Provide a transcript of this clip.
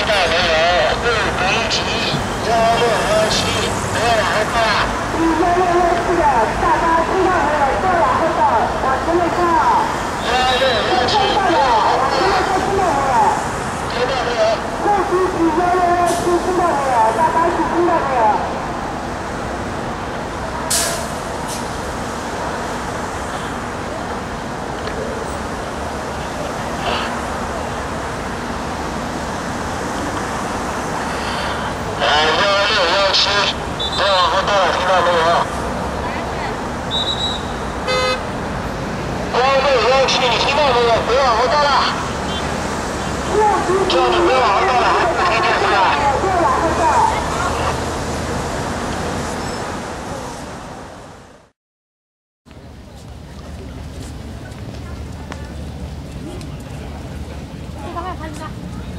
到没有？路北极1617，不要往后靠。1617的大巴听到没有？不要往后靠，往前面靠。1617，不要往后靠。听到没有？听到没有？后期起1617，听到没有？大巴起听到没有？ 1617，不要往后倒，听到没有？1617，你听到没有？不要往后倒了。叫你不要往后倒了，还不听见是吧？不要往后倒。 这个还看一下。